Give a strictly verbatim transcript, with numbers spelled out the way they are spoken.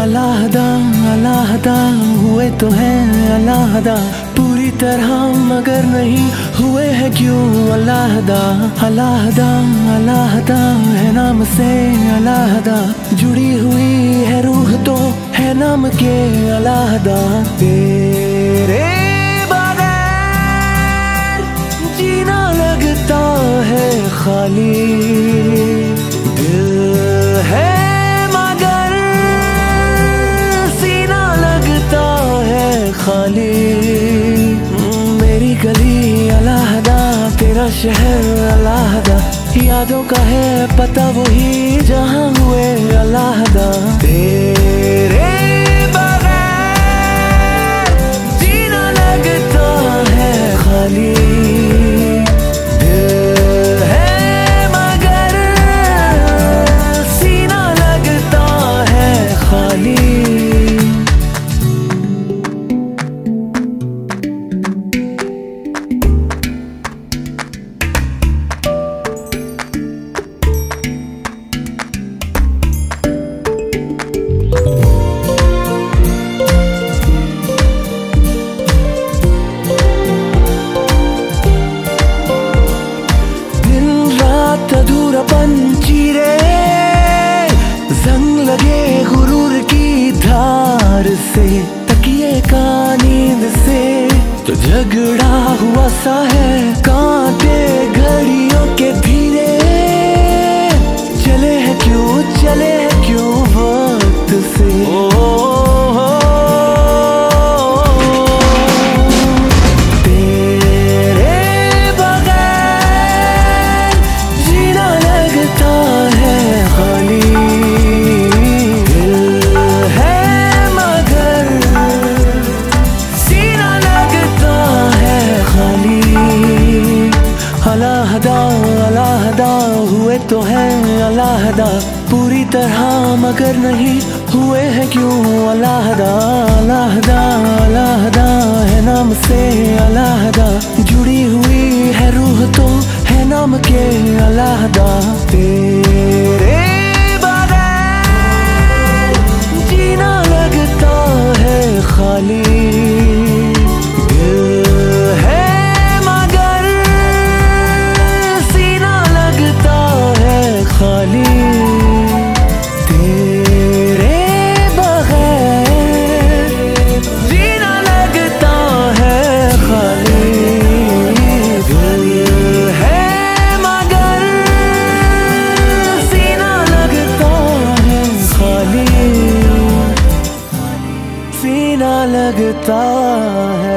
अलहदा अलहदा हुए तो हैं अलहदा पूरी तरह मगर नहीं हुए हैं क्यों अलहदा। अलहदा अलहदा है नाम से अलहदा जुड़ी हुई है रूह तो है नाम के अलहदा। तेरे बगैर जीना लगता है खाली दिल है खाली। मेरी गली अलहदा तेरा शहर अलहदा यादों का है पता वही जहाँ हुए अलहदा। तेरे बगैर जीना लगता है खाली दिल है मगर सीना लगता है खाली। अधूरापन चीरे जंग लगे गुरूर की धार से तकिए का नींद से तो झगड़ा हुआ सा है कांटे घड़ियों के धीरे चले हैं क्यों चले हैं क्यों वक्त से। ओ अलहदा अलहदा हुए तो हैं अलहदा पूरी तरह मगर नहीं हुए हैं क्यों अलहदा। अलहदा अलहदा है नाम से अलहदा जुड़ी हुई है रूह तो है नाम के अलहदा। तेरे बगैर जीना लगता है खाली खाली। तेरे बगैर जीना लगता है खाली दिल है मगर सीना लगता है खाली सीना लगता है।